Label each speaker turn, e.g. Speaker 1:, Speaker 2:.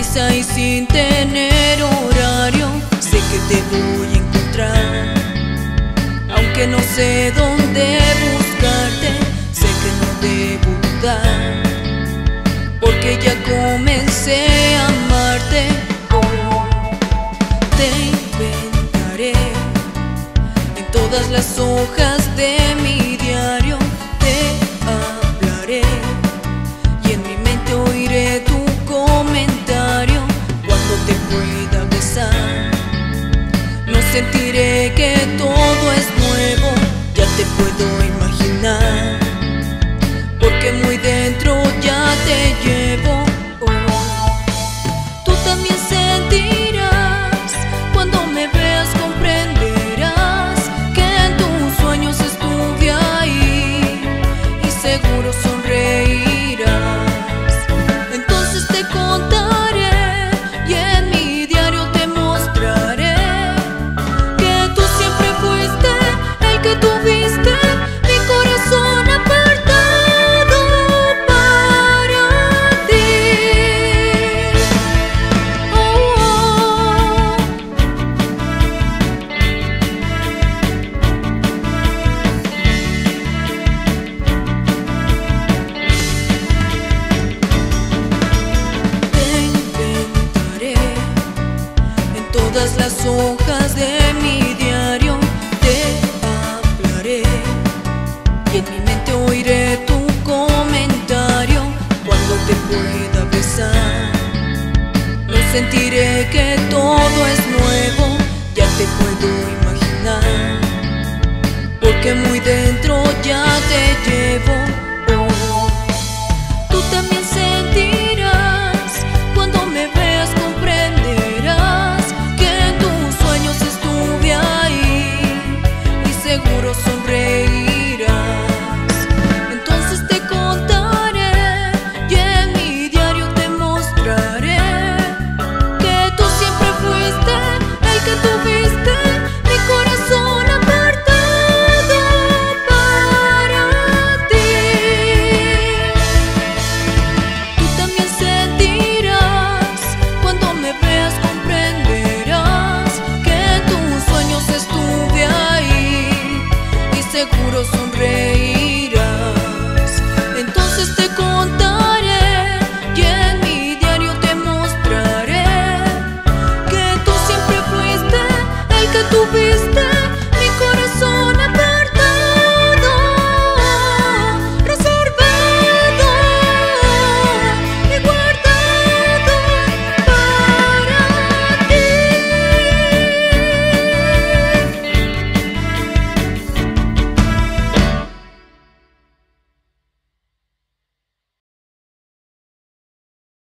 Speaker 1: prisa y sin tener horario, sé que te voy a encontrar. Aunque no sé dónde buscarte, sé que no debo dudar, porque ya comencé a amarte. Oh, te inventaré en todas las hojas de mi diario, te hablaré y en mi mente oiré tu comentario. Cuando te pueda besar, no sentiré que todo es nuevo, ya te puedo imaginar, porque muy dentro ya te llevo. Oh, tú también sentirás, cuando me veas comprenderás que en tus sueños estuve ahí y seguro sonreirás. Entonces te contaré y en mi diario te mostraré que tú siempre fuiste el que tuviste mi corazón apartado para ti. Oh, oh. Te inventaré en todas las hojas de mi diario, te hablaré y en mi mente oiré tu comentario. Cuando te pueda besar, no sentiré que todo es nuevo, ya te puedo imaginar, porque muy dentro ya te llevo.